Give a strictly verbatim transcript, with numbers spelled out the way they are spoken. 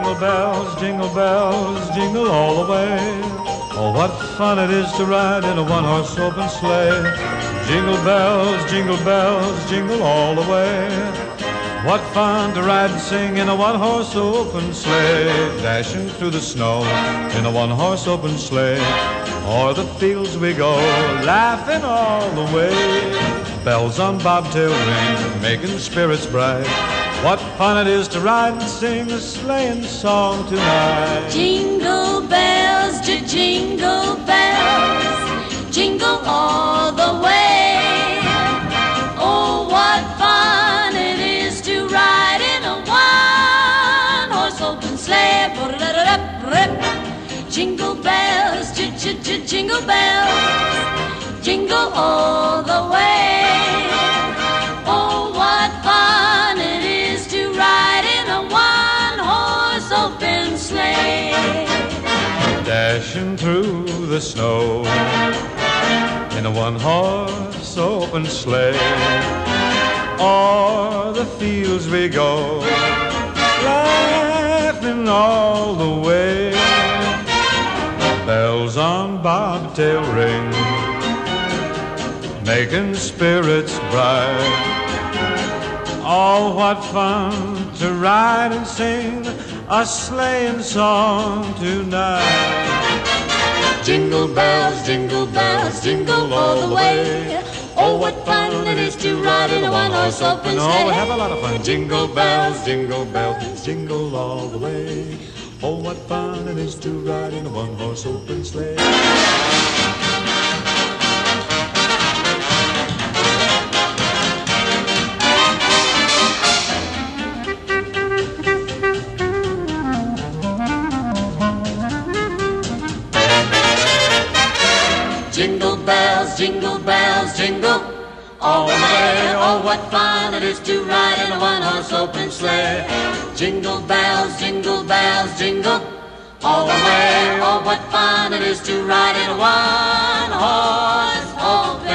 jingle bells, jingle bells, jingle all the way. Oh, what fun it is to ride in a one-horse open sleigh. Jingle bells, jingle bells, jingle all the way. What fun to ride and sing in a one-horse open sleigh. Dashing through the snow in a one-horse open sleigh. O'er the fields we go, laughing all the way. Bells on bobtail ring, making spirits bright. What fun it is to ride and sing a sleighing song tonight. Jingle bells, jingle bells, jingle all the way. Oh, what fun it is to ride in a one-horse open sleigh. Jingle bells, jingle bells, jingle all the way. Oh, what fun it is to ride in a one-horse open sleigh. Dashing through the snow in a one-horse open sleigh. O'er the fields we go, laughing all the way. Bells on bobtail ring, making spirits bright. Oh, what fun to ride and sing a sleighing song tonight. Jingle bells, jingle bells, jingle all the way. Oh, what fun it is to ride in a one-horse open sleigh. Oh, we have a lot of fun. Jingle bells, jingle bells, jingle all the way. Oh, what fun it is to ride in a one-horse open sleigh. Jingle bells, jingle bells, jingle all the way. Oh, what fun it is to ride in a one-horse open sleigh. Jingle bells, jingle bells, jingle all the way. Oh, what fun it is to ride in a one-horse open sleigh.